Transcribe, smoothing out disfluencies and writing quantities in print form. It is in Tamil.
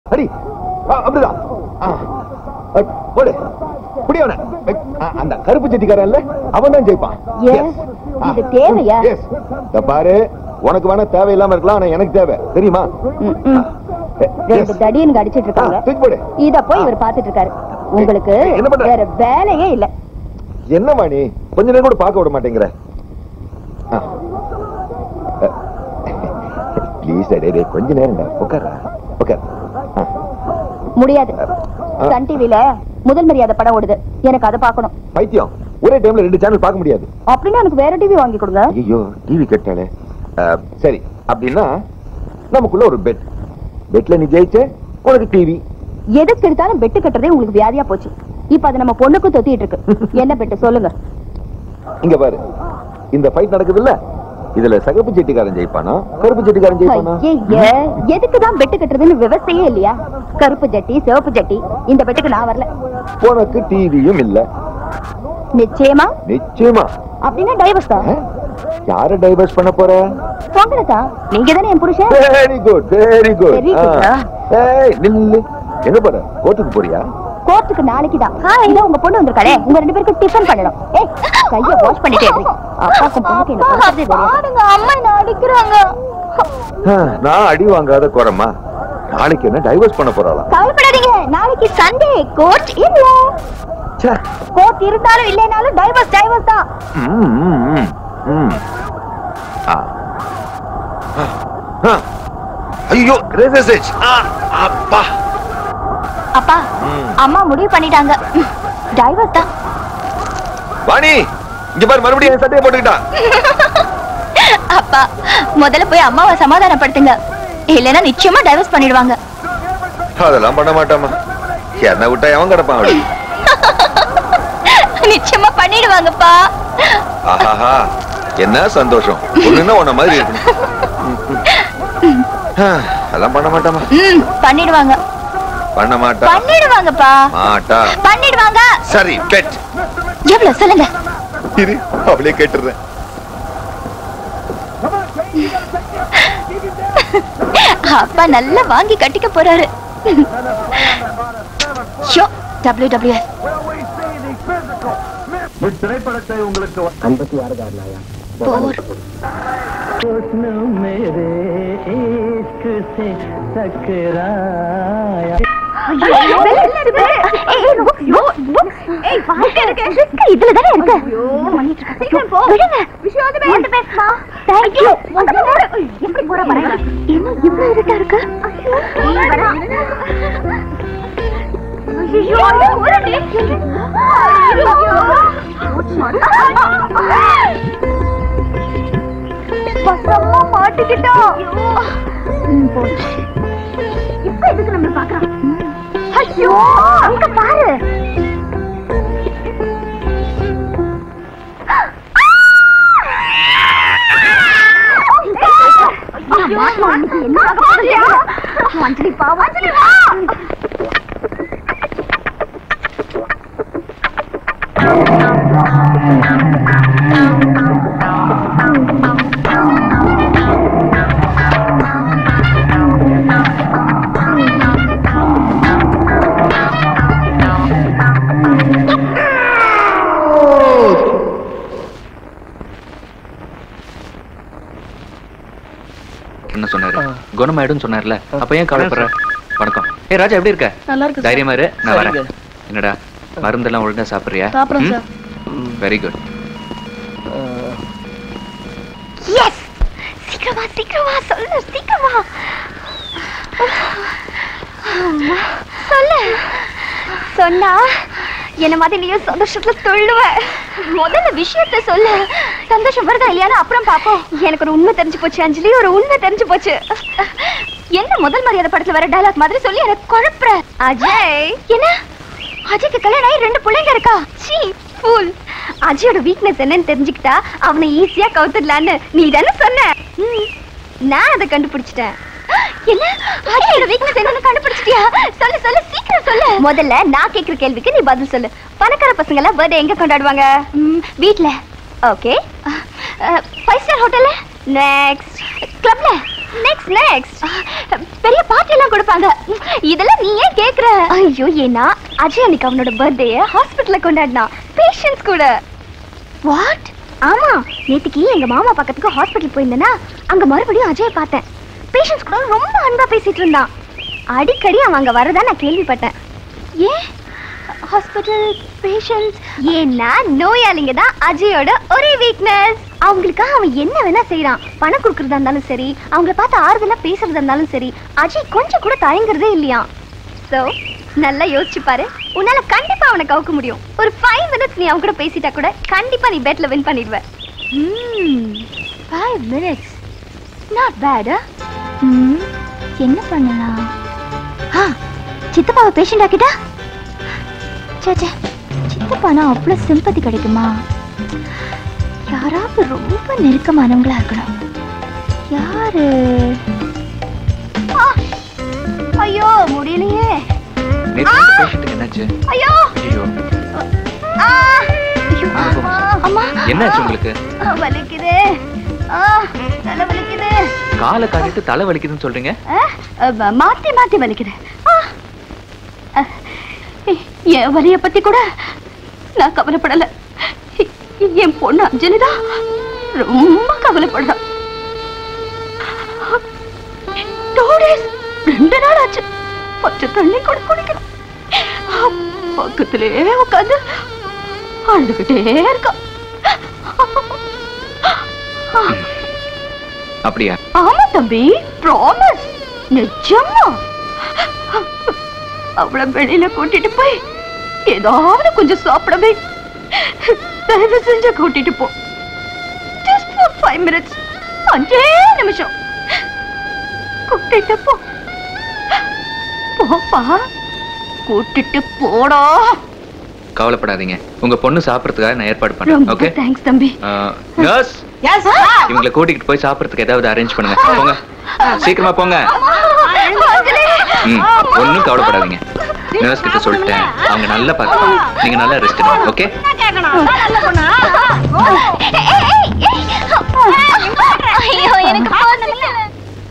அடி அப்படிதான் போடு புடியவன அந்த கருப்பு சட்டிக்காரன்ல அவன் தான் ஜெயிப்பான். இது தேவையா? பாரு உனக்கு வேணா தேவையில்லாம இருக்கலாம், ஆனா எனக்கு தேவை தெரியுமா? ரெண்டு தடியனுக்கு அடிச்சிட்டு இருக்காங்க, இத போய் இவர் பாத்துட்டு இருக்காரு. உங்களுக்கு வேற வேலையே இல்ல. என்னமா நீ கொஞ்ச நேரம் கூட பார்க்க விட மாட்டேங்கிற? ப்ளீஸ் அடே கொஞ்ச நேரம் உட்கார உட்கார். முடியாது, சன் டிவில முதல் மரியாதை படம் ஓடுது, எனக்கு அதை பார்க்கணும். பைத்தியம், ஒரே டைம்ல 2 சேனல் பார்க்க முடியாது. அப்படின்னா எனக்கு வேற டிவி வாங்கி கொடுங்க. ஐயோ டிவி கேட்டாலே. சரி அப்படின்னா நமக்குள்ள ஒரு பெட், பெட்ல நீ ஜெயிச்ச உனக்கு டிவி. எதுக்கு எடுத்தாலும் பெட்டு கட்டுறதே உங்களுக்கு வியாதியா போச்சு. இப்ப அது நம்ம பொண்ணுக்கு தொத்திட்டு இருக்கு. என்ன பெட்டு சொல்லுங்க? இங்க பாரு, இந்த ஃபைட் நடக்குது இல்ல, இதுல சகப்பு செட்டிக்காரன் ஜெயிப்பானா கருப்பு செட்டிக்காரன் ஜெயிப்பானா? எதுக்குதான் பெட்டு கட்டுறதுன்னு விவசாயே இல்லையா? கருப்பு ஜட்டி சிவப்பு ஜட்டி, இந்த பெட்டுக்கு நான் வரல. உனக்கு டிவியும் இல்ல. நிச்சயமா? நிச்சயமா. அப்படின்னா டைவர்ஸ் தான். யார டைவர்ஸ் பண்ண போற? போங்கடா, நீங்க தானே என் புருஷன். Very good very good. ஏய் நில்லு, எங்க போற? கோர்ட்டுக்கு போறியா? கோர்ட்டுக்கு நாளைக்கு தான். இல்ல உங்க பொண்ணு வந்திருக்காளே, உங்க 2 பேருக்கு டிஃபன் பண்ணணும். ஏய் கைய வாஷ் பண்ணிட்டே இரு. அப்பாக்கு பொண்ணுக்கு என்ன பண்றது தெரியாது. அம்மா என்ன அடிக்குறாங்க. நான் அடி வாங்காத குறமா, நாளைக்கு என்ன டைவர்ஸ் பண்ண போறாளா? கவலைப்படாதீங்க, நாளைக்கு சண்டே, கோர்ட் இல்ல. கோர்ட் இருந்தாலும் இல்லைனாலும் டைவர்ஸ் டைவர்ஸ் தான். ஐயோ ரெசெஸ். அப்பா அப்பா அம்மா முடிவு பண்ணிட்டாங்க, டைவர்ஸ் தான். வாணி இங்க பாரு, மறுபடியும் சட்டையை போட்டுக்கிட்டா. அப்பா முதல்ல போய் அம்மாவை சமாதானப்படுத்துங்க, இல்லைன்னா நிச்சயமா டைவர்ஸ் பண்ணிடுவாங்க. அதெல்லாம் பண்ண மாட்டாமா, என்ன விட்டா அவன் கிடப்பான் அவளை. நிச்சயமா பண்ணிடுவாங்கப்பா. ஆஹாஹா என்ன சந்தோஷம், ஒண்ணுன்னா உன்ன மாதிரி இருக்கணும். அதெல்லாம் பண்ண மாட்டாமா. பண்ணிடுவாங்க. பண்ண மாட்டா. பண்ணிடுவாங்கப்பா. மாட்டா. பண்ணிடுவாங்க. சரி பெட் எவ்வளவு சொல்லுங்க? இரு அவளே கேட்டுறேன். அப்பா நல்லா வாங்கி கட்டிக்க போறாரு. WWF திரைப்படத்தை உங்களுக்கு 56 காரணாயா मेरे इश्क से टकराया. இதுல தானே இருக்கு. எப்படி போற பாருங்க, என்ன இவ்வளவு இருட்டா இருக்கு. மாட்டிக்கிட்டோம். இப்ப எதுக்கு நம்ம பாக்குறோம்? ஐயோ அங்க பாரு. அஞ்சலி பாவம், அஞ்சலி வா. என்ன சொன்னாரு? குணமாயிடும் சொன்னார்ல, அப்ப ஏன் கவலைப்படுற? வணக்கம். ஏ ராஜா எப்படி இருக்க? நல்லா இருக்கு. தைரியமா இரு, நான் வரேன். என்னடா மருந்தெல்லாம் ஒழுங்கா சாப்பிடுறியா? சாப்பிடுறேன் சார். Very good. எஸ் சீக்கிரமா சீக்கிரமா சொல்லு, சீக்கிரமா சொல்லு. சொன்னா என்ன மாதிரி நீயும் சந்தோஷத்துல துள்ளுவ. முதல்ல விஷயத்த சொல்லு. சந்தோஷம் வருதா இல்லையான்னு அப்புறம் பாப்போம். எனக்கு ஒரு உண்மை தெரிஞ்சு போச்சு அஞ்சலி, ஒரு உண்மை தெரிஞ்சு போச்சு. என்ன முதல் மரியாதை படத்துல வர டயலாக் மாதிரி சொல்லி எனக்கு குழப்புற. அஜய் என்ன? அஜய்க்கு கல்யாணம் ஆகி 2 பிள்ளைங்க இருக்கா? சீ ஃபூல். அஜயோட வீக்னஸ் என்னன்னு தெரிஞ்சுக்கிட்டா அவனை ஈஸியா கவுத்துடலான்னு நீ தானே சொன்ன. நான் அதை கண்டுபிடிச்சிட்டேன். என்ன அஜயோட வீக்னஸ் என்னன்னு கண்டுபிடிச்சிட்டியா? சொல்லு சொல்லு சீக்கிரம் சொல்லு. முதல்ல நான் கேக்குற கேள்விக்கு நீ பதில் சொல்லு. பணக்கார பசங்க எல்லாம் பர்த்டே எங்க கொண்டாடுவாங்க? வீட்ல. ஓகே. 5 ஸ்டார் ஹோட்டல்ல? நெக்ஸ்ட் கிளப்ல? நெக்ஸ்ட் பெரிய பார்ட்டி எல்லாம் கொடுப்பாங்க. இதெல்லாம் நீ ஏன் கேக்குற? ஐயோ, ஏன்னா அஜய் அன்னைக்கு அவனோட பர்த்டே ஹாஸ்பிடல்ல கொண்டாடினான், பேஷண்ட்ஸ் கூட. வாட்? ஆமா, நேத்துக்கு எங்க மாமா பக்கத்துக்கு ஹாஸ்பிடல் போயிருந்தேனா, அங்க மறுபடியும் அஜயை பார்த்தேன். பேஷண்ட்ஸ் கூட ரொம்ப அன்பா பேசிட்டு இருந்தான். அடிக்கடி அவன் அங்க வரதா நான் கேள்விப்பட்டேன். ஏன் ஹாஸ்பிடல் பேஷண்ட்ஸ்? ஏன்னா நோயாளிங்க தான் அஜயோட ஒரே வீக்னஸ். அவங்களுக்காக அவன் என்ன வேணா செய்யறான். பணம் கொடுக்கறதா இருந்தாலும் சரி, அவங்கள பார்த்து ஆறுதலா பேசுறதா இருந்தாலும் சரி, அஜய் கொஞ்சம் கூட தயங்குறதே இல்லையா. சோ நல்லா யோசிச்சு பாரு, உன்னால கண்டிப்பா அவனை கவுக்க முடியும். ஒரு 5 minutes நீ அவன் கூட பேசிட்டா கூட கண்டிப்பா நீ பெட்ல வின் பண்ணிடுவ. 5 minutes நாட் பேட். என்ன பண்ணலாம்? சித்தப்பாவை பேஷண்ட் ஆக்கிட்டா? சேச்சே, சித்தப்பானா அவ்வளவு சிம்பத்தி கிடைக்குமா? யாராவது ரொம்ப நெருக்கமானவங்களா இருக்கணும். யாரு? ஐயோ முடியலையே. என்னாச்சு? ஐயோ ஐயோ, அம்மா, என்னாச்சு உங்களுக்கு? வலிக்குது, தலை வலிக்குது. காலை காட்டிட்டு தலை வலிக்குதுன்னு சொல்றீங்க? மாத்தி மாத்தி வலிக்குது. என் வலிய பத்தி கூட நான் கவலைப்படல. என் பொண்ணு அஞ்சலிதான் ரொம்ப கவலைப்படுறா. 2 days 2 நாள் ஆச்சு பச்சை தண்ணி கூட குடிக்கணும். பக்கத்திலே உட்காந்து அழுதுகிட்டே இருக்கா. அப்படியா? ஆமா தம்பி, ப்ராமிஸ், நிஜமா. அவளை வெளியில கூட்டிட்டு போய் ஏதாவது கொஞ்சம் சாப்பிடவே தயவு செஞ்சு கூட்டிட்டு போ. ஜஸ்ட் ஃபார் 5 minutes, 5 நிமிஷம் கூட்டிட்டு போ. போப்பா, கூட்டிட்டு போடா. கவலைப்படாதீங்க, உங்க பொண்ணு சாப்பிடுறதுக்காக நான் ஏற்பாடு பண்றேன். ஓகே, தேங்க்ஸ் தம்பி. நர்ஸ், இவங்களை கூட்டிட்டு போய் சாப்பிடுறதுக்கு ஏதாவது அரேஞ்ச் பண்ணுங்க. போங்க, சீக்கிரமா போங்க. ஒன்னும் கவலைப்படாதீங்க, நர்ஸ் கிட்ட சொல்லிட்டேன், அவங்க நல்லா பார்த்துப்பாங்க. நீங்க நல்லா ரெஸ்ட் எடுங்க. ஓகே?